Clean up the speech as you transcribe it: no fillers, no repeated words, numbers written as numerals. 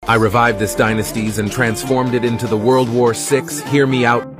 I revived this dynasties and transformed it into the World War VI, hear me out,